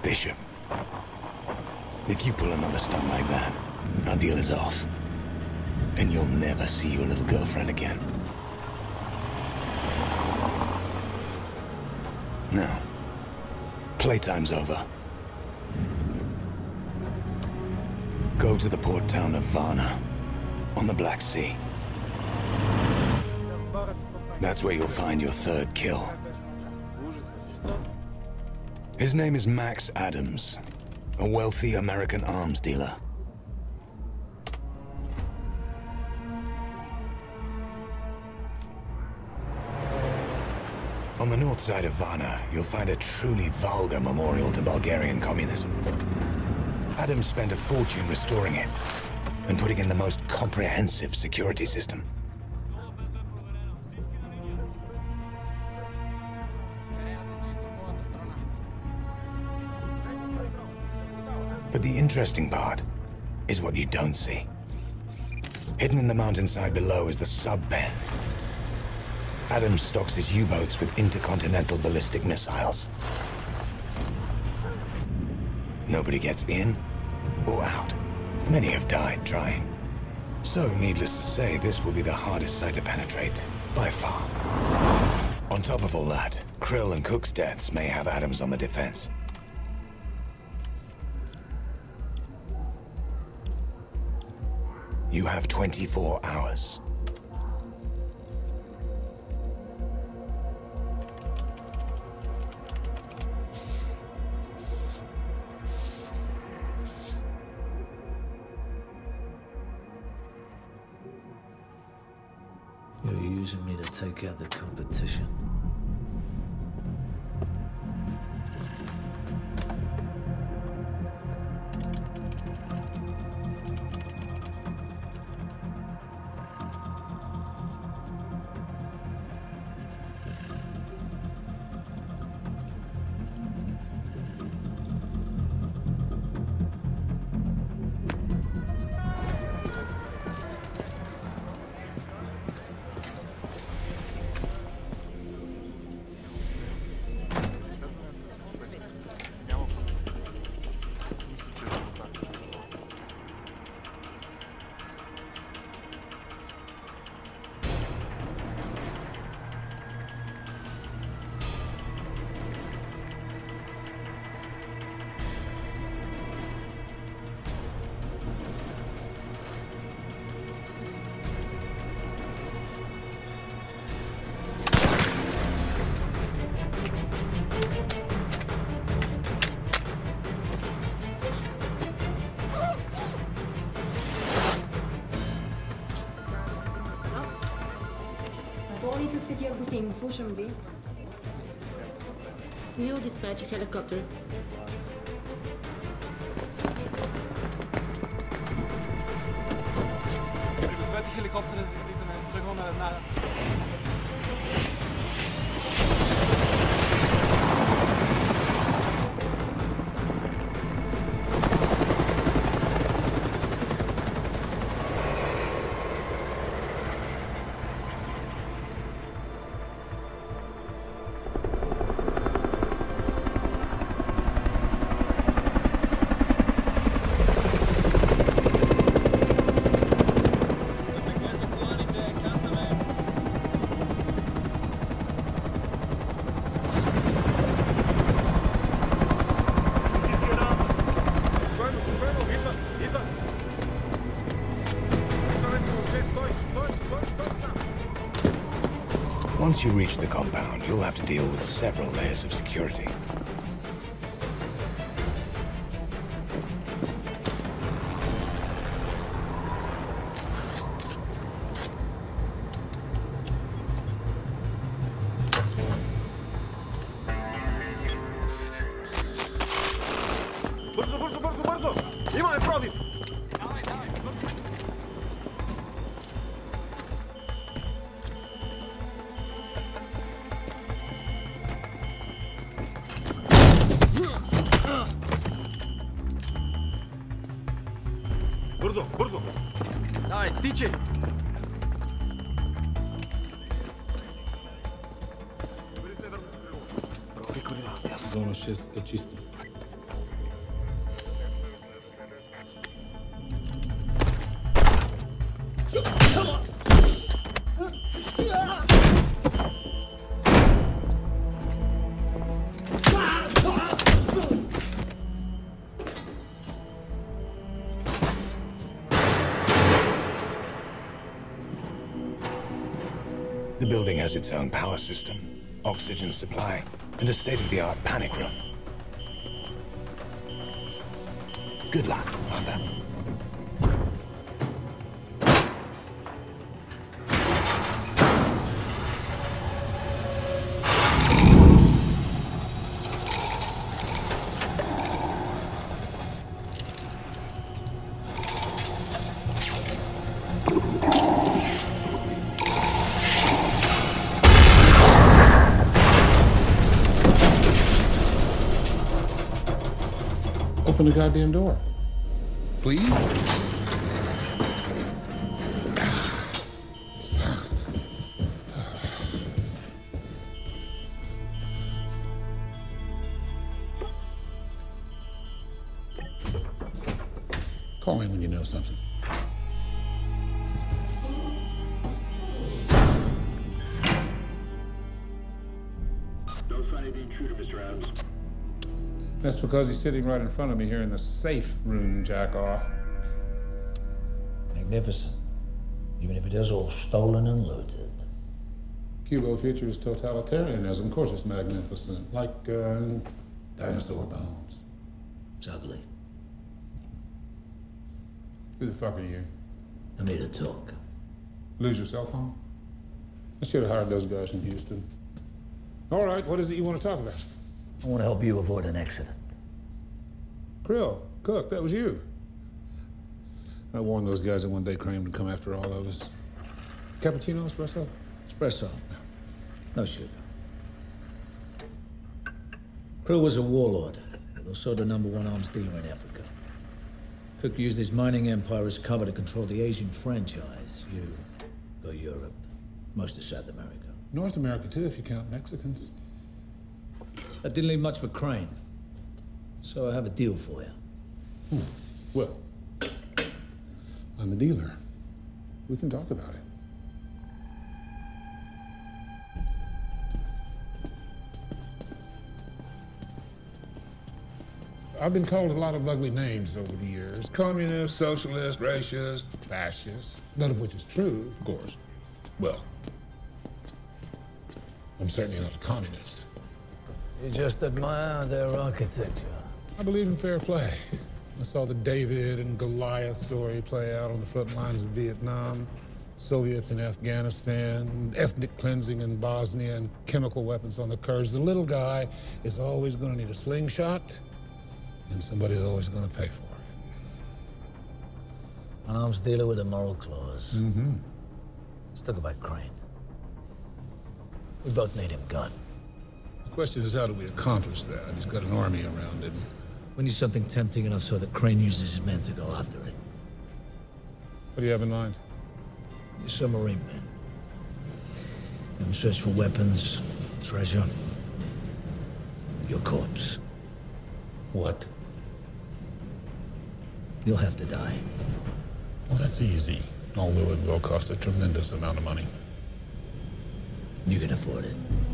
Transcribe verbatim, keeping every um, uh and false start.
Bishop, if you pull another stunt like that, our deal is off. And you'll never see your little girlfriend again. Now, playtime's over. Go to the port town of Varna, on the Black Sea. That's where you'll find your third kill. His name is Max Adams, a wealthy American arms dealer. On the north side of Varna, you'll find a truly vulgar memorial to Bulgarian communism. Adams spent a fortune restoring it and putting in the most comprehensive security system. But the interesting part is what you don't see. Hidden in the mountainside below is the sub-pen. Adams stocks his U-boats with intercontinental ballistic missiles. Nobody gets in or out. Many have died trying. So, needless to say, this will be the hardest site to penetrate, by far. On top of all that, Krill and Cook's deaths may have Adams on the defense. You have twenty-four hours. You're using me to take out the competition. Болница Свети Августин, слушам ви. We'll dispatch a helicopter. Пригответе хеликоптера за излитане. Тръгваме веднага. Once you reach the compound, you'll have to deal with several layers of security. Бързо, бързо, бързо, бързо! Имаме пробив! Давай, давай, бързо! Бързо, бързо! Давай, тичай! Зона шест е чиста. The building has its own power system, oxygen supply, and a state-of-the-art panic room. Good luck, Arthur. Open the goddamn door. Please? Call me when you know something. Notify the intruder, Mister Adams. That's because he's sitting right in front of me here in the safe room, jack off. Magnificent. Even if it is all stolen and looted. Cubo features totalitarianism. Of course it's magnificent. Like, uh, dinosaur bones. It's ugly. Who the fuck are you? I'm here to talk. Lose your cell phone? I should have hired those guys in Houston. All right, what is it you want to talk about? I want to help you avoid an accident. Krill, Cook, that was you. I warned those guys that one day Crane would come after all of us. Cappuccino, espresso? Espresso. No sugar. Krill was a warlord, but also the number one arms dealer in Africa. Cook used his mining empire as cover to control the Asian franchise. You go Europe, most of South America. North America, too, if you count Mexicans. That didn't leave much for Crane. So I have a deal for you. Hmm. Well, I'm a dealer. We can talk about it. I've been called a lot of ugly names over the years. Communist, socialist, racist, fascist. None of which is true, of course. Well, I'm certainly not a communist. You just admire their architecture. I believe in fair play. I saw the David and Goliath story play out on the front lines of Vietnam, Soviets in Afghanistan, ethnic cleansing in Bosnia, and chemical weapons on the Kurds. The little guy is always going to need a slingshot, and somebody's always going to pay for it. An arms dealer with a moral clause. Mm-hmm. Let's talk about Crane. We both need him gone. The question is, how do we accomplish that? He's got an army around him. We need something tempting enough so that Crane uses his men to go after it. What do you have in mind? Your submarine men. And search for weapons, treasure, your corpse. What? You'll have to die. Well, that's easy, although it will cost a tremendous amount of money. You can afford it.